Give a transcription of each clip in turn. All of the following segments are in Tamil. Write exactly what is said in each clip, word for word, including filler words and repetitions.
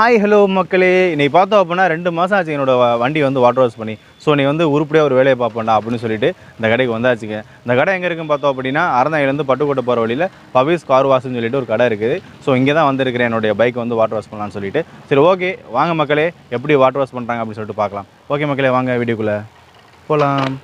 ஹாய் ஹலோ மக்களே, இன்னைக்கு பார்த்தோம் அப்படின்னா ரெண்டு மாதம் ஆச்சு என்னோட வண்டி வந்து வாட்டர் வாஷ் பண்ணி. ஸோ நீ வந்து உருப்படியாக ஒரு வேலையை பார்ப்பேன்டா அப்படின்னு சொல்லிட்டு இந்த கடைக்கு வந்தாச்சுங்க. இந்த கடை எங்கே இருக்குன்னு பார்த்தோம் அப்படின்னா அறந்தாங்கிலேருந்து பட்டுக்கோட்டை போகிற வழியில் பவிஸ் கார் வாஷ்னு சொல்லிட்டு ஒரு கடை இருக்குது. ஸோ இங்கே தான் வந்திருக்கிறேன் என்னுடைய பைக் வந்து வாட்டர் வாஷ் பண்ணலான்னு சொல்லிட்டு. சரி ஓகே வாங்க மக்களே, எப்படி வாட்டர் வாஷ் பண்ணுறாங்க அப்படின்னு சொல்லிட்டு பார்க்கலாம். ஓகே மக்களே, வாங்க வீடியோக்குள்ளே போகலாம்.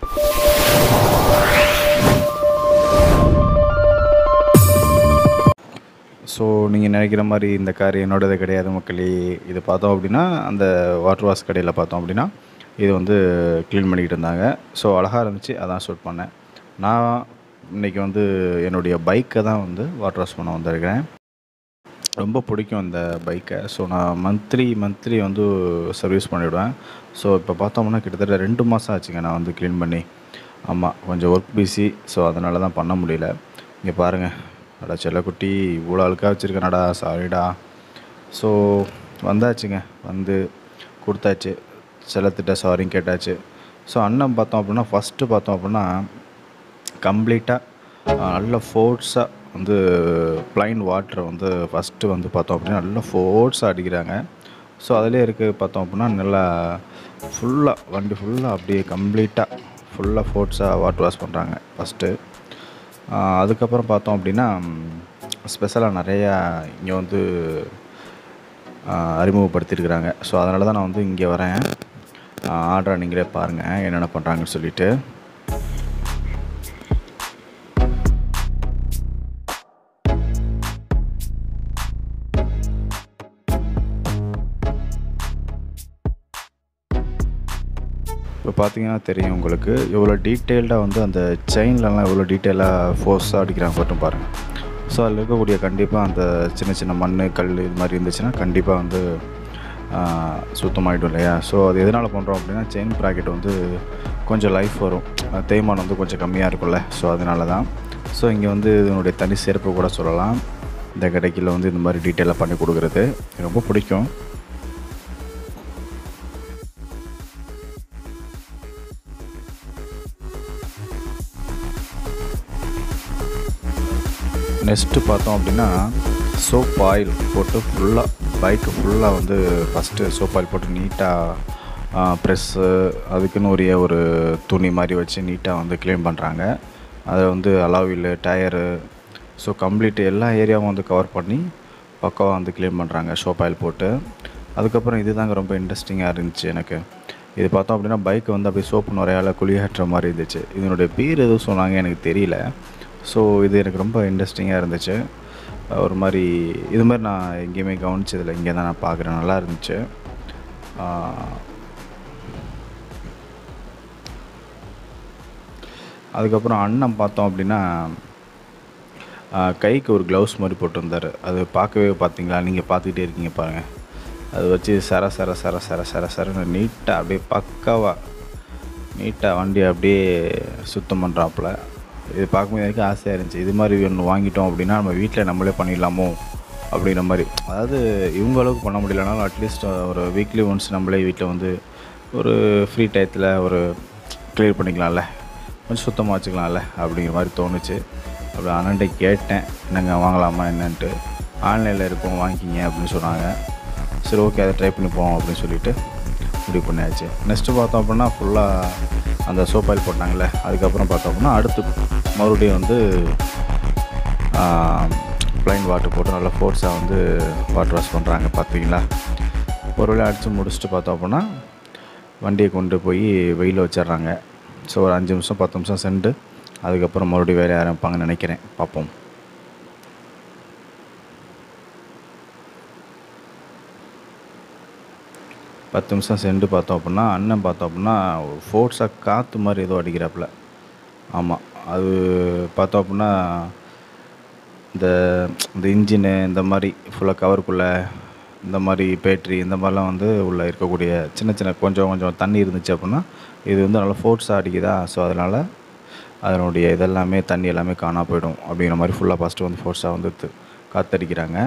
ஸோ நீங்கள் நினைக்கிற மாதிரி இந்த கார் என்னோடது கிடையாது மக்களே. இது பார்த்தோம் அப்படின்னா அந்த வாட்டர் வாஷ் கடையில் பார்த்தோம் அப்படின்னா இது வந்து க்ளீன் பண்ணிக்கிட்டு இருந்தாங்க. ஸோ அழகாக இருந்துச்சு, அதான் ஷூட் பண்ணேன். நான் இன்றைக்கி வந்து என்னுடைய பைக்கை தான் வந்து வாட்டர் வாஷ் பண்ண வந்திருக்கிறேன். ரொம்ப பிடிக்கும் இந்த பைக்கை. ஸோ நான் மந்த்லி மந்த்லி வந்து சர்வீஸ் பண்ணிவிடுவேன். ஸோ இப்போ பார்த்தோம்னா கிட்டத்தட்ட ரெண்டு மாதம் ஆச்சுங்க நான் வந்து க்ளீன் பண்ணி. ஆமாம், கொஞ்சம் ஒர்க் பிஸி, ஸோ அதனால தான் பண்ண முடியல. இங்கே பாருங்கள், அடா செல்லக்குட்டி இவ்வளோ அழுக்காக வச்சுருக்கேனடா, சாரிடா. ஸோ வந்தாச்சுங்க, வந்து கொடுத்தாச்சு, செல்லத்திட்ட சாரியும் கேட்டாச்சு. ஸோ அண்ணன் பார்த்தோம் அப்படின்னா ஃபஸ்ட்டு பார்த்தோம் அப்படின்னா கம்ப்ளீட்டாக நல்ல ஃபோர்ஸாக வந்து ப்ளைன் வாட்டரை வந்து ஃபஸ்ட்டு வந்து பார்த்தோம் அப்படின்னா நல்லா ஃபோர்ஸாக அடிக்கிறாங்க. ஸோ அதிலே இருக்குது பார்த்தோம் அப்படின்னா நல்லா ஃபுல்லாக வண்டி ஃபுல்லாக அப்படியே கம்ப்ளீட்டாக ஃபுல்லாக ஃபோர்ஸாக வாட்டர் வாஷ் பண்ணுறாங்க ஃபஸ்ட்டு. அதுக்கப்புறம் பார்த்தோம் அப்படின்னா ஸ்பெஷலாக நிறையா இங்கே வந்து அறிமுகப்படுத்தியிருக்கிறாங்க. ஸோ அதனால தான் நான் வந்து இங்கே வரேன். ஆர்டரை நீங்களே பாருங்கள் என்னென்ன பண்ணுறாங்கன்னு சொல்லிவிட்டு. இப்போ பார்த்தீங்கன்னா தெரியும் உங்களுக்கு எவ்வளோ டீட்டெயில்டாக வந்து அந்த செயின்லலாம் எவ்வளோ டீட்டெயிலாக ஃபோர்ஸாக அடிக்கிறாங்க மட்டும் பாருங்கள். ஸோ அதில் இருக்கக்கூடிய கண்டிப்பாக அந்த சின்ன சின்ன மண் கல் இது மாதிரி இருந்துச்சுன்னா கண்டிப்பாக வந்து சுத்தமாகிடும் இல்லையா. ஸோ அது எதனால் பண்ணுறோம் அப்படின்னா செயின் ப்ராக்கெட் வந்து கொஞ்சம் லைஃப் வரும், தேய்மானம் வந்து கொஞ்சம் கம்மியாக இருக்கும்ல. ஸோ அதனால தான். ஸோ இங்கே வந்து இதனுடைய தனி சிறப்பு கூட சொல்லலாம். இந்த கடைக்கில் வந்து இந்த மாதிரி டீட்டெயிலாக பண்ணி கொடுக்குறது ரொம்ப பிடிக்கும். நெக்ஸ்ட்டு பார்த்தோம் அப்படின்னா சோப் ஆயில் போட்டு ஃபுல்லாக பைக்கு ஃபுல்லாக வந்து ஃபஸ்ட்டு சோப் ஆயில் போட்டு நீட்டாக ப்ரெஸ்ஸு அதுக்குன்னு ஒரே ஒரு துணி மாதிரி வச்சு நீட்டாக வந்து க்ளீன் பண்ணுறாங்க. அதில் வந்து அலாவில் டயரு ஸோ கம்ப்ளீட் எல்லா ஏரியாவும் வந்து கவர் பண்ணி பக்காவாக வந்து க்ளீன் பண்ணுறாங்க சோப் ஆயில் போட்டு. அதுக்கப்புறம் இது தாங்க ரொம்ப இன்ட்ரெஸ்டிங்காக இருந்துச்சு எனக்கு. இது பார்த்தோம் அப்படின்னா பைக்கு வந்து அப்படியே சோப்பு நுரையால் குளியாட்டுற மாதிரி இருந்துச்சு. இதனுடைய பேர் எதுவும் சொன்னாங்க எனக்கு தெரியல. ஸோ இது எனக்கு ரொம்ப இன்ட்ரெஸ்டிங்காக இருந்துச்சு. ஒரு மாதிரி இது மாதிரி நான் எங்கேயுமே கவனிச்சதில்லை, இங்கே தான் நான் பார்க்குறேன். நல்லா இருந்துச்சு. அதுக்கப்புறம் அண்ணன் பார்த்தோம் அப்படின்னா கைக்கு ஒரு க்ளவுஸ் மாதிரி போட்டிருந்தார். அது பார்க்கவே பார்த்தீங்களா, நீங்கள் பார்த்துக்கிட்டே இருக்கீங்க பாருங்கள். அது வச்சு சர சர சர சர சர சரன்னு நீட்டாக அப்படியே பக்காவாக நீட்டாக வண்டி அப்படியே சுத்தம் பண்ணுறாப்புல. இது பார்க்கும்போது எனக்கு ஆசையாக இருந்துச்சு. இது மாதிரி ஒன்று வாங்கிட்டோம் அப்படின்னா நம்ம வீட்டில் நம்மளே பண்ணிடலாமோ அப்படிங்கிற மாதிரி. அதாவது இவங்க அளவுக்கு பண்ண முடியலனாலும் அட்லீஸ்ட் ஒரு வீக்லி ஒன்ஸ் நம்மளே வீட்டில் வந்து ஒரு ஃப்ரீ டயத்தில் ஒரு க்ளியர் பண்ணிக்கலாம்ல, கொஞ்சம் சுத்தமாக வச்சுக்கலாம்ல அப்படிங்கிற மாதிரி தோணுச்சு. அப்படி அண்ணன்ட்ட கேட்டேன், என்னங்க வாங்கலாமா என்னன்ட்டு. ஆன்லைனில் இருக்கும் வாங்கிக்கிங்க அப்படின்னு சொன்னாங்க. சரி ஓகே அதை ட்ரை பண்ணி போவோம் அப்படின்னு சொல்லிவிட்டு முடிவு பண்ணியாச்சு. நெக்ஸ்ட்டு பார்த்தோம் அப்படின்னா ஃபுல்லாக அந்த சோப் ஆயில் போட்டாங்களே, அதுக்கப்புறம் பார்த்தோம் அப்படின்னா அடுத்து மறுபடியும் வந்து ப்ளைன் வாட்டர் போட்டு நல்லா ஃபோர்ஸாக வந்து வாட்டர் வாஷ் பண்ணுறாங்க பார்த்தீங்களா. ஒரு வேளை அடித்து முடிச்சுட்டு பார்த்தோம் அப்படின்னா வண்டியை கொண்டு போய் வெயிலில் வச்சிட்றாங்க. ஸோ ஒரு அஞ்சு நிமிஷம் பத்து நிமிஷம் சென்று அதுக்கப்புறம் மறுபடியும் வேலையை ஆரம்பிப்பாங்கன்னு நினைக்கிறேன். பார்ப்போம். பத்து நிமிஷம் சென்று பார்த்தோம் அப்படின்னா அண்ணன் பார்த்தோம் அப்படின்னா ஃபோர்ஸாக காற்று மாதிரி ஏதோ அடிக்கிறாப்புல. ஆமாம், அது பார்த்தோம் அப்படின்னா இந்த இந்த இன்ஜினு இந்த மாதிரி ஃபுல்லாக கவருக்குள்ளே இந்த மாதிரி பேட்ரி இந்த மாதிரிலாம் வந்து உள்ளே இருக்கக்கூடிய சின்ன சின்ன கொஞ்சம் கொஞ்சம் தண்ணி இருந்துச்சு அப்படின்னா இது வந்து நல்லா ஃபோர்ஸாக அடிக்குதா. ஸோ அதனால் அதனுடைய இதெல்லாமே தண்ணி எல்லாமே காணா போயிடும் அப்படிங்கிற மாதிரி ஃபுல்லாக ஃபஸ்ட்டு வந்து ஃபோர்ஸாக வந்து காற்றடிக்கிறாங்க.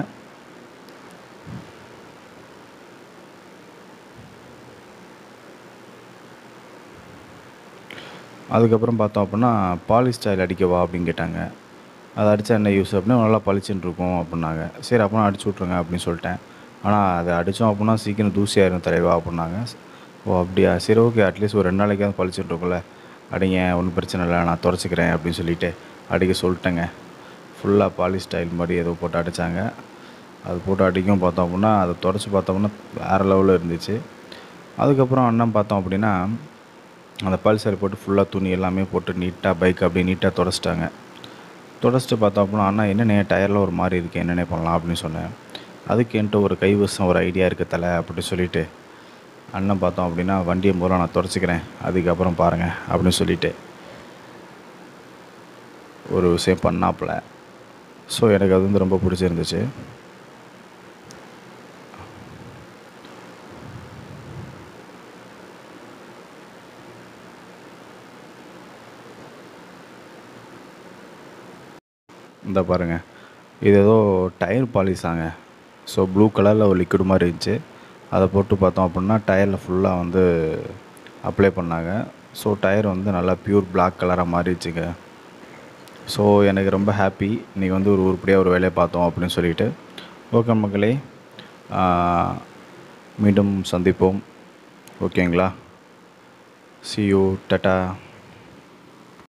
அதுக்கப்புறம் பார்த்தோம் அப்படின்னா பாலிஷ் ஸ்டைல் அடிக்கவா அப்படின்னு கேட்டாங்க. அதை அடித்தா என்ன யூஸ் அப்படின்னா நல்லா பளிச்சுன்னு இருக்கும் அப்படின்னாங்க. சரி அப்போ அடிச்சு விட்ருங்க அப்படின்னு சொல்லிட்டேன். ஆனால் அதை அடித்தோம் அப்படின்னா சீக்கிரம் தூசியாயிரும் தலைவா அப்படின்னாங்க. ஓ அப்படியா, சரி ஓகே, அட்லீஸ்ட் ஒரு ரெண்டு நாளைக்காவது பழிச்சுட்டு இருக்கும்ல, அடிங்க ஒன்றும் பிரச்சனை இல்லை நான் துடைச்சிக்கிறேன் அப்படின்னு சொல்லிவிட்டு அடிக்க சொல்லிட்டேங்க. ஃபுல்லாக பாலிஷ் ஸ்டைல் மாதிரி ஏதோ போட்டு அடித்தாங்க. அது போட்டு அடிக்கும் பார்த்தோம் அப்படின்னா அதை துடைச்சி பார்த்தோம்னா வேறு லெவலில் இருந்துச்சு. அதுக்கப்புறம் அண்ணன் பார்த்தோம் அப்படின்னா அந்த பல்சர் போட்டு ஃபுல்லாக துணி எல்லாமே போட்டு நீட்டாக பைக் அப்படியே நீட்டாக துடைச்சிட்டாங்க. துடைச்சிட்டு பார்த்தோம் அப்படின்னா, அண்ணா என்னண்ணே டயரில் ஒரு மாதிரி இருக்குது, என்னென்ன பண்ணலாம் அப்படின்னு சொன்னேன். அதுக்கு என்கிட்ட ஒரு கைவசம் ஒரு ஐடியா இருக்குது தலை அப்படின்னு சொல்லிவிட்டு அண்ணன் பார்த்தோம் அப்படின்னா, வண்டியை முதல்ல நான் துடைச்சிக்கிறேன் அதுக்கப்புறம் பாருங்கள் அப்படின்னு சொல்லிவிட்டு ஒரு விஷயம் பண்ணாப்புல. ஸோ எனக்கு அது வந்து ரொம்ப பிடிச்சிருந்துச்சு. இந்த பாருங்கள், இது ஏதோ டயர் பாலிஷாங்க. ஸோ ப்ளூ கலரில் ஒரு லிக்விட் மாதிரி இருந்துச்சு. அதை போட்டு பார்த்தோம் அப்படின்னா டயரில் ஃபுல்லாக வந்து அப்ளை பண்ணாங்க. ஸோ டயர் வந்து நல்லா ப்யூர் பிளாக் கலராக மாறிடுச்சுங்க. ஸோ எனக்கு ரொம்ப ஹாப்பி, இன்றைக்கி வந்து ஒரு உருப்படியாக ஒரு வேலையை பார்த்தோம் அப்படின்னு சொல்லிட்டு. ஓகே மக்களே, மீண்டும் சந்திப்போம். ஓகேங்களா? see you, tata.